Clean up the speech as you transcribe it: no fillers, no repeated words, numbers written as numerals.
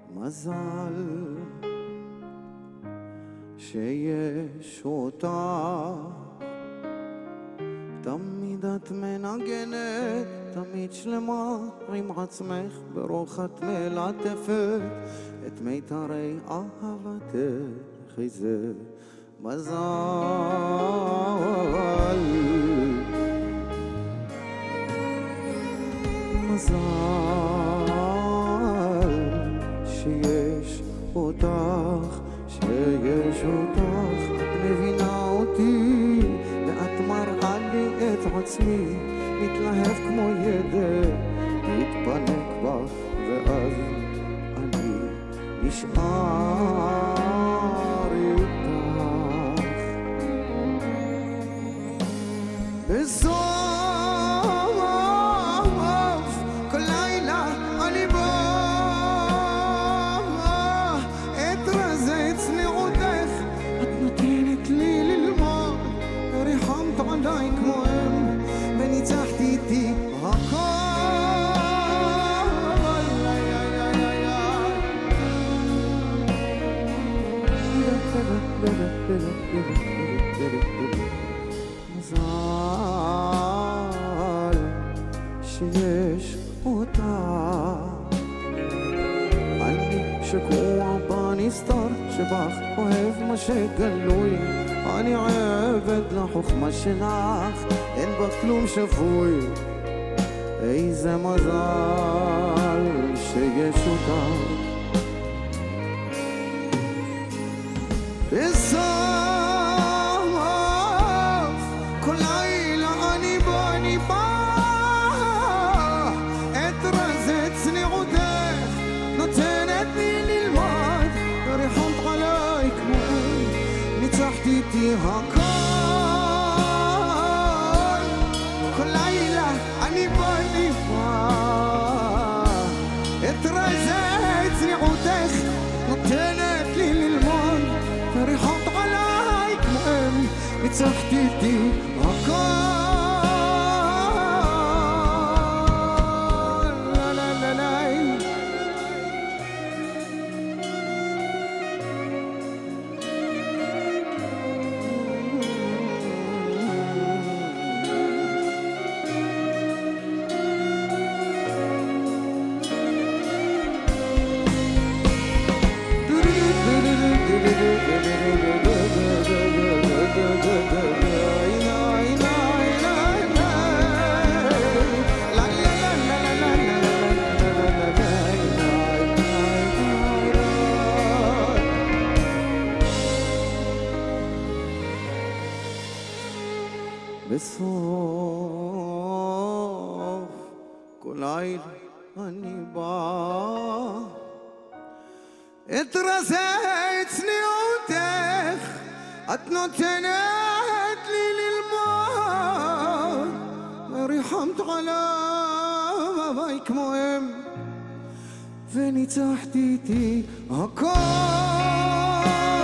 מזל שיש אותה, תמיד את מנגנת, תמיד שלמה עם עצמך, ברוך את מלטפת את מיתרי אהבתך. איזה מזל, מזל שיש אותך, שיש אותך, את מבינה אותי ואת מראה לי את עצמי, מתלהב כמו ילד, מתפנק בך ואז אני נשאר איתך. בסוף כל לילה אני בא אתרזה את צניעותך, את נותנת לי ללמוד, ריחמת עליי כמו אם וניצחתי איתי הכל. מזל שיש אותה, אני שקוע בנסתר שבך, אוהב מה שגלוי, אני עבד לחוכמה שלך, אין בה כלום שפוי. איזה מזל שיש אותה. בסוף כל לילה אני בא אתרזה את צניעותך, נותנת לי ללמוד, ריחמת עליי כמו ניצחתי איתי הכל. כל לילה אני בא אתרזה את צניעותך, נותנת לי ללמוד, ריחמת עליי כמו אם ניצחתי איתי הכל. בסוף כל לילה אני בא אתרזה את צניעותך, את נותנת לי ללמוד, ריחמת עליי כמו אם וניצחתי איתי הכל.